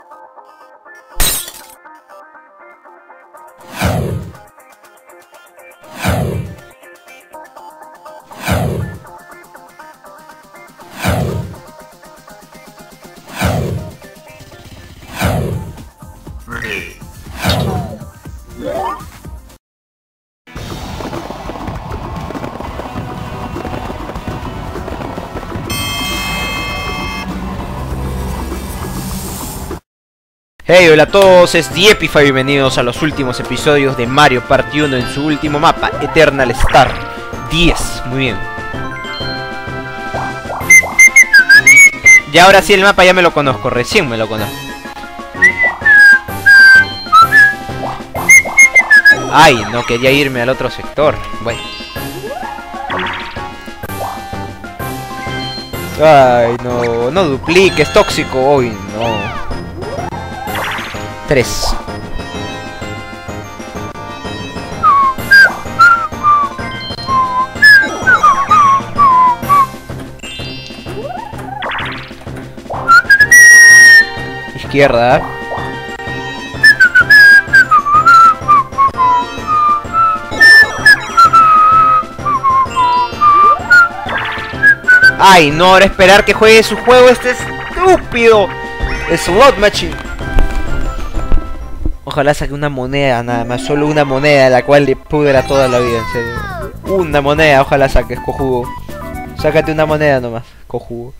Hey, hola a todos, es Diepify, bienvenidos a los últimos episodios de Mario Party 1 en su último mapa, Eternal Star 10, muy bien. Y ahora sí el mapa ya me lo conozco, recién me lo conozco. Ay, no quería irme al otro sector, bueno. Ay, no, no dupliques, tóxico, hoy no. 3. Izquierda. Ay, no, ahora esperar que juegue su juego este estúpido Slot Machine. Ojalá saque una moneda nada más, solo una moneda, la cual le pudra toda la vida, en serio. Una moneda, ojalá saques, cojudo. Sácate una moneda nomás, cojudo.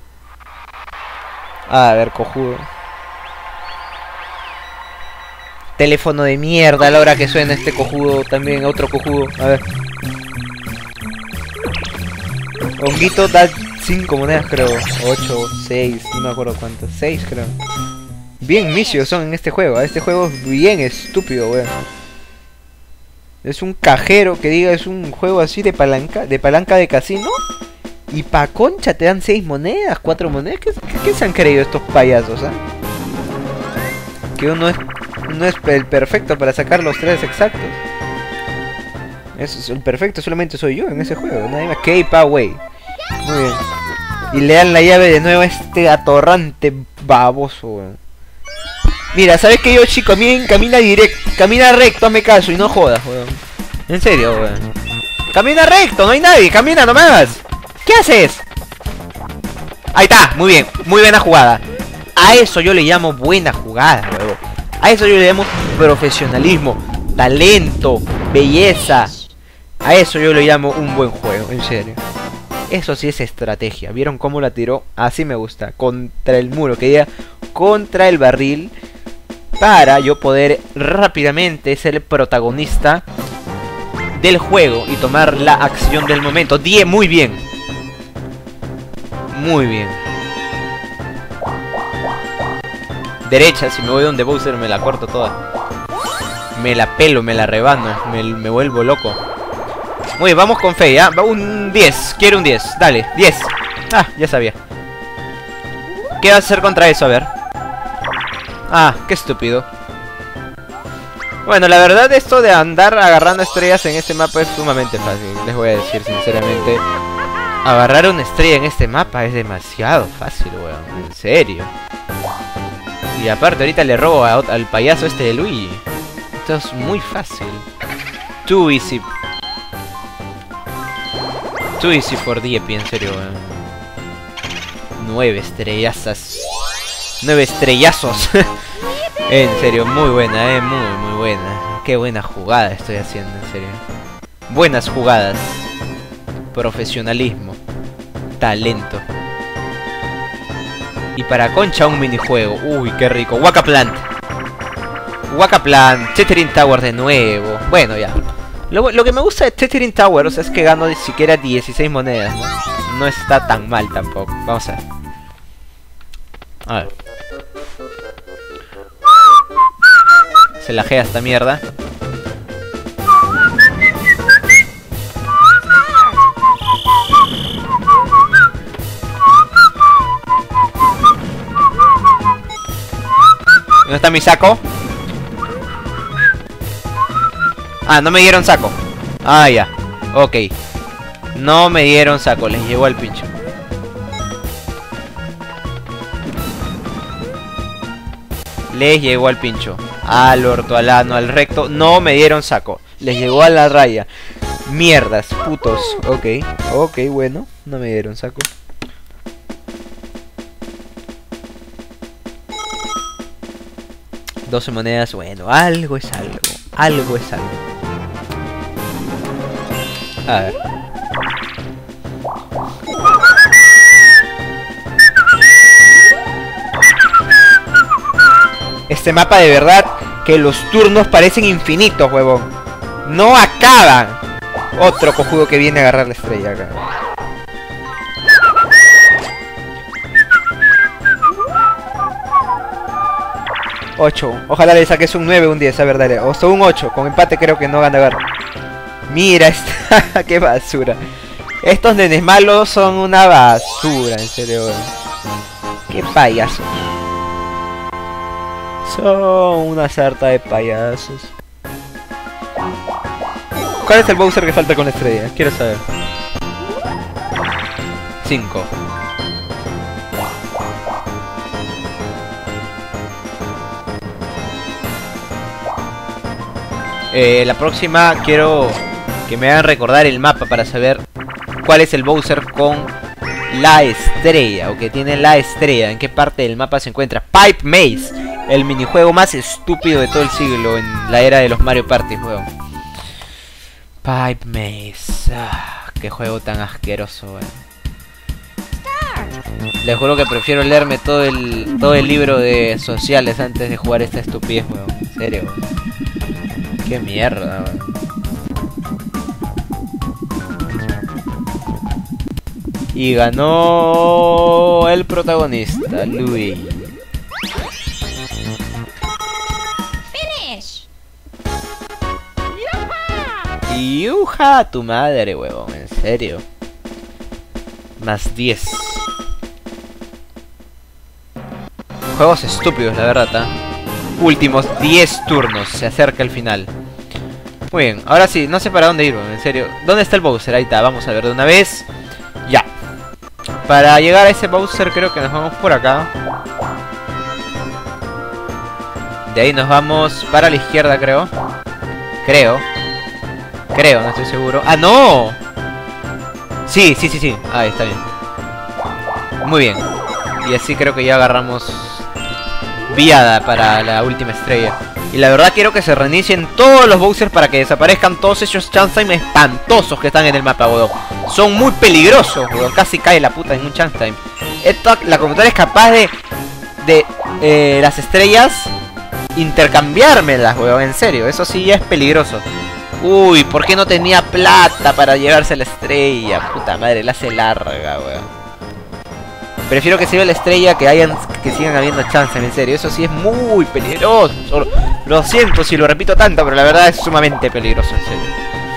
A ver, cojudo. Teléfono de mierda a la hora que suena este cojudo, también otro cojudo, a ver. Honguito da 5 monedas creo, 8, 6, no me acuerdo cuántas, 6 creo. Bien misios son en este juego. Este juego es bien estúpido, weón. Es un cajero que diga, es un juego así de palanca de casino. Y pa' concha te dan 6 monedas, 4 monedas. ¿Qué se han creído estos payasos, eh? Que uno es el perfecto para sacar los 3 exactos. El perfecto solamente soy yo en ese juego. Nadie más. Keep away. Muy bien. Y le dan la llave de nuevo a este atorrante baboso, weón. Mira, ¿sabes qué, Yoshi? Camina recto, hazme caso y no jodas, weón. En serio, weón. Camina recto, no hay nadie, camina nomás. ¿Qué haces? Ahí está, muy bien, muy buena jugada. A eso yo le llamo buena jugada, weón. A eso yo le llamo profesionalismo, talento, belleza. A eso yo le llamo un buen juego, en serio. Eso sí es estrategia. ¿Vieron cómo la tiró? Así me gusta. Contra el muro, que diga contra el barril. Para yo poder rápidamente ser el protagonista del juego y tomar la acción del momento. 10, muy bien. Muy bien. Derecha, si me voy donde Bowser me la corto toda. Me la pelo, me la rebano, me vuelvo loco. Muy bien, vamos con fe, ¿ya? Un 10, quiero un 10, dale, 10. Ah, ya sabía. ¿Qué vas a hacer contra eso? A ver. Ah, qué estúpido. Bueno, la verdad esto de andar agarrando estrellas en este mapa es sumamente fácil. Les voy a decir sinceramente. Agarrar una estrella en este mapa es demasiado fácil, weón. En serio. Y aparte ahorita le robo al payaso este de Luigi. Esto es muy fácil. Too easy. Too easy for Diepi, en serio, weón. 9 estrellazas. 9 estrellazos. En serio, muy buena, muy buena. Qué buena jugada estoy haciendo, en serio. Buenas jugadas. Profesionalismo. Talento. Y para concha un minijuego. Uy, qué rico. Waka Plant. Waka Plant. Tethering Tower de nuevo. Bueno, ya. Lo que me gusta de Tethering Towers es que gano ni siquiera 16 monedas, ¿no? No está tan mal tampoco. Vamos a ver. A ver. Se lajea esta mierda. ¿Dónde está mi saco? Ah, no me dieron saco. Ah, ya. Ok. No me dieron saco, les llegó al pincho. Les llegó al pincho. Al orto, al ano, al recto. No me dieron saco. Les llegó a la raya. Mierdas, putos. Ok, ok, bueno. No me dieron saco. $12 monedas. Bueno, algo es algo. Algo es algo. A ver. Este mapa de verdad que los turnos parecen infinitos, huevón. No acaban. Otro cojudo que viene a agarrar la estrella acá. $8. Ojalá le saques un 9 o un 10, a ver, dale. O sea, un 8. Con empate creo que no gana a ver. Mira esta. Qué basura. Estos nenes malos son una basura, en serio. Qué payaso. Son una sarta de payasos. ¿Cuál es el Bowser que falta con la estrella? Quiero saber. 5. La próxima quiero que me hagan recordar el mapa para saber cuál es el Bowser con la estrella, o que tiene la estrella, en qué parte del mapa se encuentra. Pipe Maze, el minijuego más estúpido de todo el siglo en la era de los Mario Party, juego. Pipe Maze, qué juego tan asqueroso, weón. Les juro que prefiero leerme todo el libro de sociales antes de jugar esta estupidez, weón. En serio, weón. Qué mierda, weón. Y ganó el protagonista, Luis. Finish. ¡Yuja! Tu madre, huevón, en serio. Más 10. Juegos estúpidos, la verdad, ¿eh? Últimos 10 turnos, se acerca el final. Muy bien, ahora sí, no sé para dónde ir, en serio. ¿Dónde está el Bowser? Ahí está, vamos a ver de una vez. Ya. Para llegar a ese Bowser creo que nos vamos por acá. De ahí nos vamos para la izquierda, creo. Creo, no estoy seguro. ¡Ah, no! Sí. Ahí está bien. Muy bien. Y así creo que ya agarramos viada para la última estrella. Y la verdad quiero que se reinicien todos los Bowser para que desaparezcan todos esos Chance Time espantosos que están en el mapa, weón. Son muy peligrosos, weón. Casi cae la puta en un Chance Time. La computadora es capaz de las estrellas intercambiármelas, weón. En serio, eso sí ya es peligroso. Uy, ¿por qué no tenía plata para llevarse la estrella? Puta madre, la hace larga, weón. Prefiero que se vea la estrella que sigan habiendo chances, en serio. Eso sí es muy peligroso. Lo siento si lo repito tanto, pero la verdad es sumamente peligroso, en serio.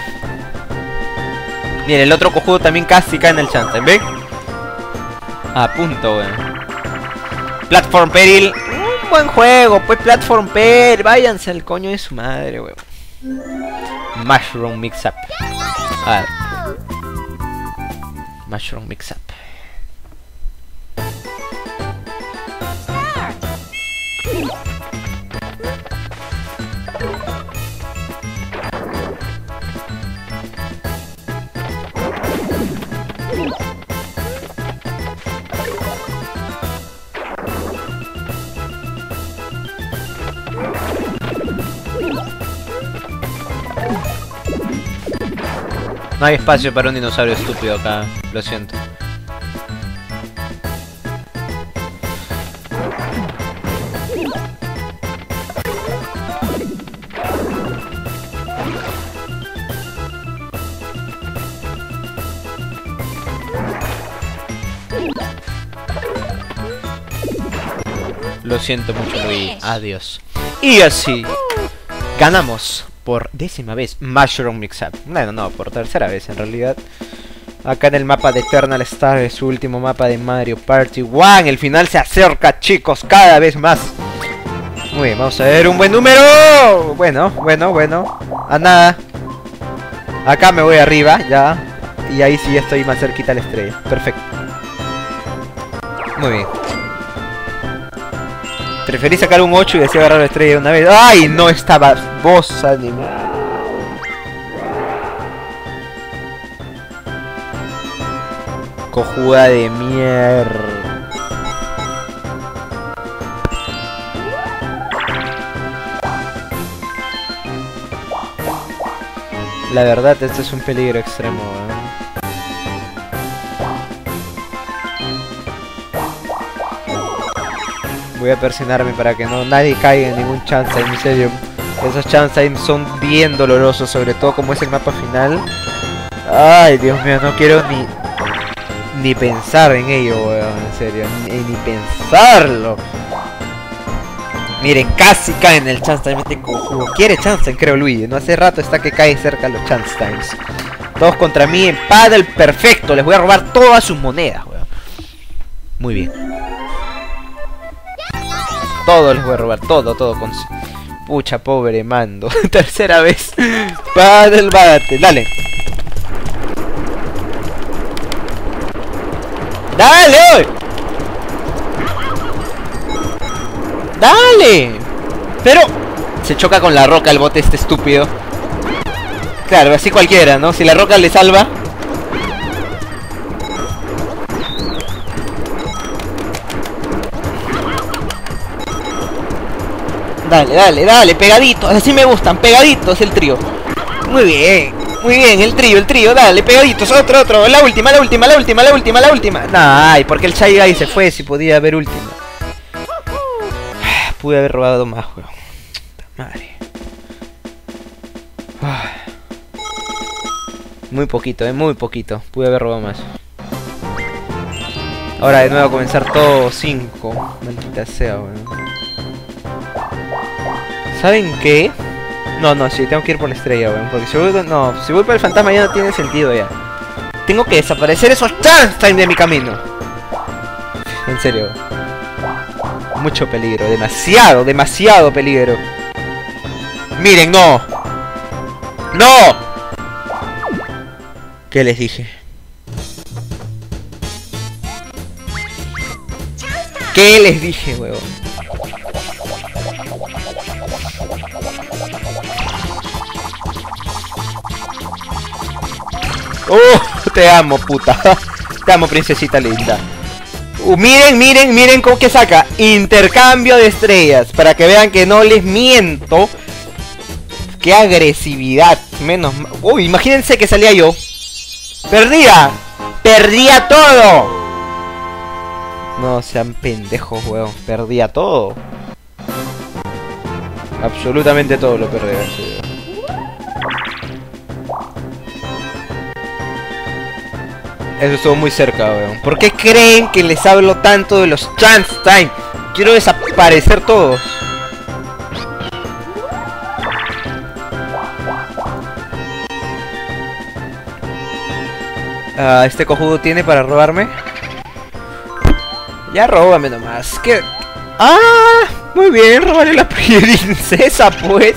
Miren, el otro cojudo también casi cae en el chance, ¿ven? A punto, weón. Platform Peril. Un buen juego, pues Platform Peril. Váyanse al coño de su madre, weón. Mushroom Mix Up. A ver. Mushroom Mix Up. No hay espacio para un dinosaurio estúpido acá, lo siento. Lo siento mucho, Luis. Adiós. Y así ganamos por 10ª vez Mushroom Mix Up. Bueno, no, por 3ª vez en realidad. Acá en el mapa de Eternal Star, es su último mapa de Mario Party 1. El final se acerca, chicos, cada vez más. Muy bien, vamos a ver un buen número. Bueno. A nada. Acá me voy arriba, ya. Y ahí sí estoy más cerquita a la estrella. Perfecto. Muy bien. Preferí sacar un 8 y así agarrar la estrella de una vez. ¡Ay! No estaba vos animado. Cojuda de mierda. La verdad, esto es un peligro extremo, ¿eh? Voy a persinarme para que nadie caiga en ningún chance time, en serio. Esos chance time son bien dolorosos, sobre todo como es el mapa final. Ay, Dios mío, no quiero ni pensar en ello, weón, en serio, ni pensarlo. Miren, casi cae en el chance time este cojudo. Quiere chance time, creo, Luigi. No hace rato está que cae cerca los chance times. Todos contra mí en paddle, perfecto. Les voy a robar todas sus monedas, weón. Muy bien. Todo les voy a robar, todo con... Pucha, pobre mando. Tercera vez. Paddle, bate, dale. ¡Dale, hoy! ¡Dale! Pero... Se choca con la roca el bote este estúpido. Claro, así cualquiera, ¿no? Si la roca le salva... Dale, pegaditos, así me gustan, pegaditos el trío. Muy bien, el trío, dale, pegaditos, otro, la última. Ay, porque el Shy Guy se fue, si podía haber última. Pude haber robado más, weón. Madre. Muy poquito, muy poquito. Pude haber robado más. Ahora de nuevo a comenzar todo 5. Maldita sea, weón. ¿Saben qué? No, sí, tengo que ir por la estrella, weón. Porque si voy por el fantasma ya no tiene sentido ya. Tengo que desaparecer esos chance time de mi camino. En serio. Mucho peligro, demasiado peligro. Miren, no. ¿Qué les dije? ¿Qué les dije, weón? Te amo, puta. Te amo, princesita linda. Miren cómo que saca. Intercambio de estrellas. Para que vean que no les miento. Qué agresividad. Menos... Uy, imagínense que salía yo. Perdía todo. No sean pendejos, weón. Perdía todo. Absolutamente todo lo perdí. Sí. Eso estuvo muy cerca, weón. ¿Por qué creen que les hablo tanto de los chance time? Quiero desaparecer todos. Este cojudo tiene para robarme. Ya róbame nomás. ¿Qué? Muy bien, robaré la princesa, pues.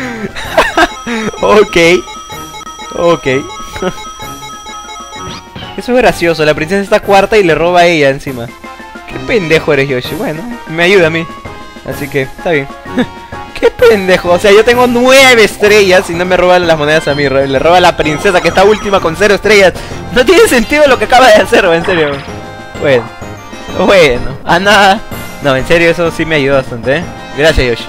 Ok. Eso es gracioso, la princesa está cuarta y le roba a ella encima. Qué pendejo eres, Yoshi. Bueno, me ayuda a mí. Así que, está bien. Qué pendejo, o sea, yo tengo 9 estrellas y no me roban las monedas a mí. Le roba a la princesa que está última con 0 estrellas. No tiene sentido lo que acaba de hacer, en serio. Bueno, a nada. No, en serio, eso sí me ayudó bastante, ¿eh? Gracias, Yoshi.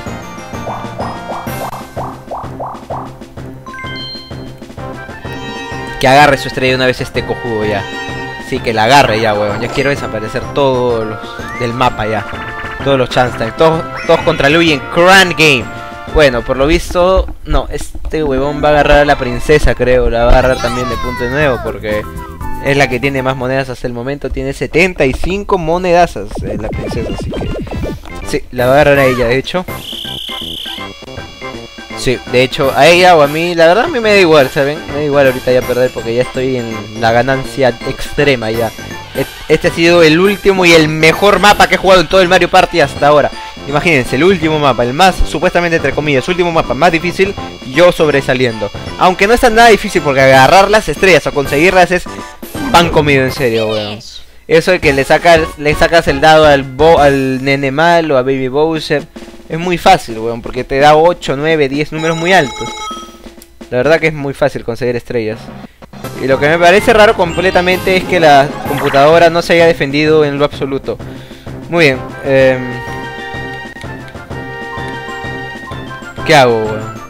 Que agarre su estrella una vez este cojudo ya. Sí, que la agarre ya, weón. Ya quiero desaparecer todos los del mapa ya. Todos los chance time. Todos contra Luigi en Grand Game. Bueno, por lo visto... No, este huevón va a agarrar a la princesa, creo. La va a agarrar también de punto de nuevo. Porque es la que tiene más monedas hasta el momento. Tiene 75 monedazas la princesa. Así que... Sí, la va a agarrar a ella, de hecho. Sí, de hecho, a ella o a mí, la verdad a mí me da igual, ¿saben? Me da igual ahorita ya perder porque ya estoy en la ganancia extrema ya. Este ha sido el último y el mejor mapa que he jugado en todo el Mario Party hasta ahora. Imagínense, el último mapa, el más, supuestamente entre comillas, último mapa más difícil, yo sobresaliendo. Aunque no es tan nada difícil porque agarrar las estrellas o conseguirlas es pan comido, en serio, weón. Eso de que le sacas el dado al nene malo, a Baby Bowser, es muy fácil, weón, porque te da 8, 9, 10 números muy altos. La verdad que es muy fácil conseguir estrellas. Y lo que me parece raro completamente es que la computadora no se haya defendido en lo absoluto. Muy bien. ¿Qué hago, weón?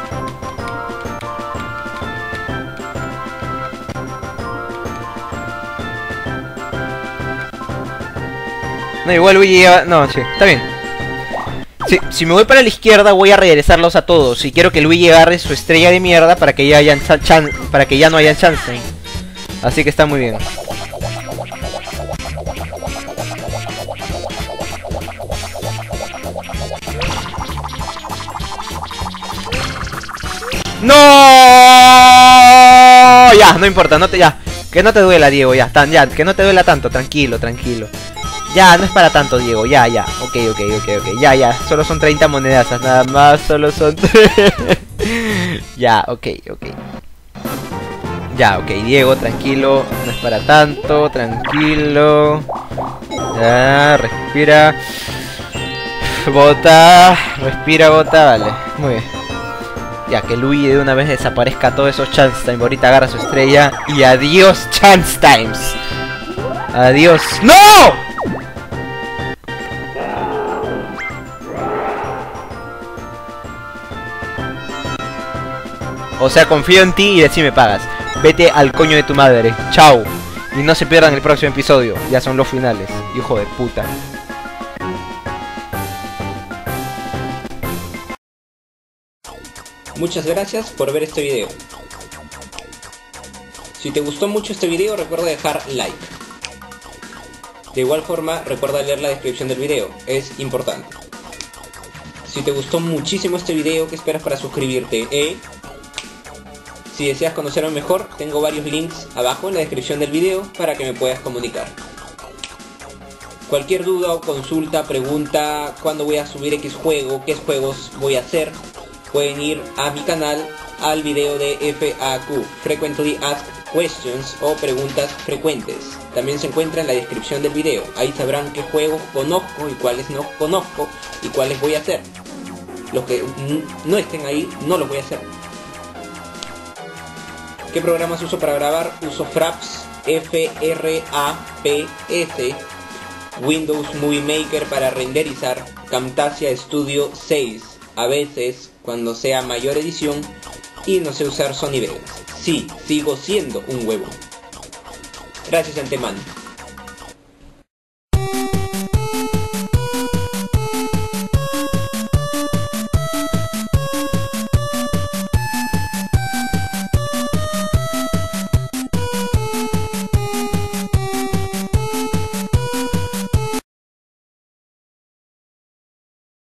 No, igual Luigi lleva... No, sí, está bien. Si me voy para la izquierda voy a regresarlos a todos. Y quiero que Luigi agarre su estrella de mierda para que ya no haya chance. Así que está muy bien. ¡No! Ya, no importa, ya. Que no te duela, Diego, ya. Que no te duela tanto, tranquilo. Ya, no es para tanto, Diego, ya. Ok, ya. Solo son 30 monedas, nada más, solo son... Ya, ok. Ya, ok, Diego, tranquilo. No es para tanto, tranquilo. Ya, respira. Bota. Respira, bota, vale. Muy bien. Ya, que Luigi de una vez desaparezca todos esos Chance Time. Ahorita agarra su estrella. Y adiós, Chance Times. Adiós. ¡No! O sea, confío en ti y de si me pagas. Vete al coño de tu madre. Chao. Y no se pierdan el próximo episodio. Ya son los finales. Hijo de puta. Muchas gracias por ver este video. Si te gustó mucho este video, recuerda dejar like. De igual forma, recuerda leer la descripción del video. Es importante. Si te gustó muchísimo este video, ¿qué esperas para suscribirte? Si deseas conocerme mejor, tengo varios links abajo en la descripción del video para que me puedas comunicar. Cualquier duda o consulta, pregunta, cuándo voy a subir X juego, qué juegos voy a hacer, pueden ir a mi canal, al video de FAQ, Frequently Asked Questions, o preguntas frecuentes. También se encuentra en la descripción del video. Ahí sabrán qué juegos conozco y cuáles no conozco y cuáles voy a hacer. Los que no estén ahí, no los voy a hacer. ¿Qué programas uso para grabar? Uso Fraps, F-R-A-P-S, Windows Movie Maker para renderizar, Camtasia Studio 6, a veces cuando sea mayor edición, y no sé usar Sony Vegas. Sí, sigo siendo un huevo. Gracias de antemano.